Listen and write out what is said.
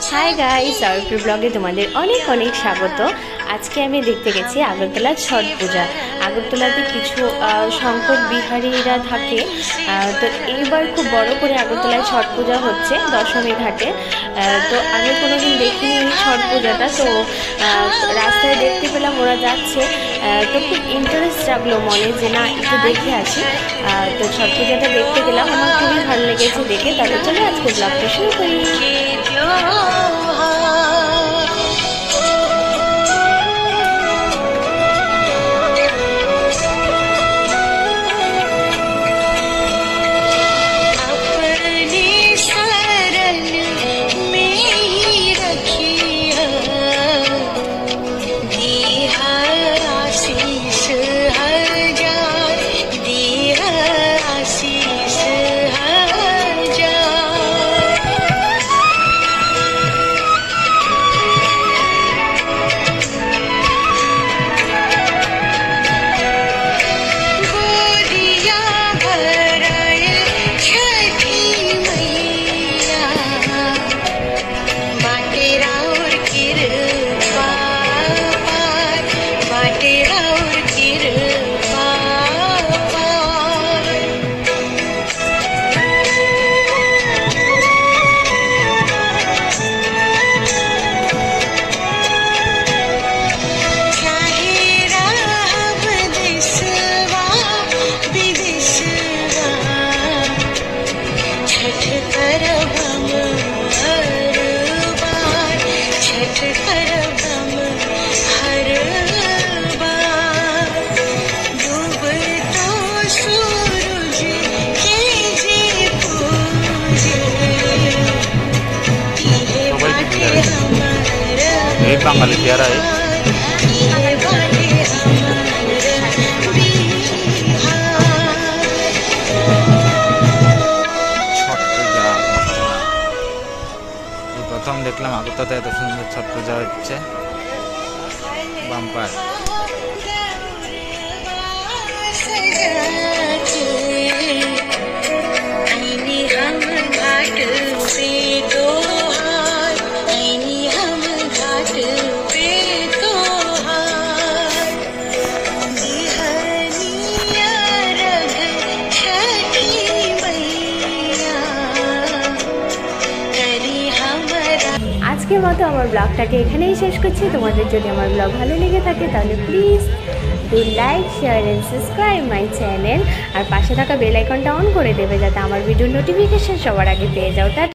Hi guys, आरुप्रिय ब्लगे तुम्हारे अनेक अनेक स्वागत। आज के आमी देखते गेছি আগরতলা छठ पूजा। আগরতলাতে কিছু শঙ্কর বিহারীরা থাকে, তো এইবার খুব বড় করে আগরতলায় ছট পূজা হচ্ছে দশমী ঘাটে। তো আমি কোনোদিন দেখিনি এই ছট পূজাটা, তো রাস্তায় দেখতে পেলাম ওরা যাচ্ছে, তো খুব ইন্টারেস্ট জাগলো মনে যে না একটু দেখে আসি। তো ছট পূজাটা দেখতে গেলাম, আমার খুবই ভালো লেগেছে দেখে। তাহলে চলো আজকে ব্লগটা শুরু করি। बांगाली प्यारा है। प्रथम देखलाम আগরতলাতে এত সুন্দর ছট পূজা হচ্ছে, বাম্পার। আজকের মতো আমার ব্লগটাকে এখানেই শেষ করছি। তোমাদের যদি আমার ব্লগ ভালো লেগে থাকে তাহলে please do like, share and subscribe my channel. আর পাশে থাকা বেল আইকনটা অন করে দেবে যাতে আমার ভিডিওর নোটিফিকেশন সবার আগে পেয়ে যাও।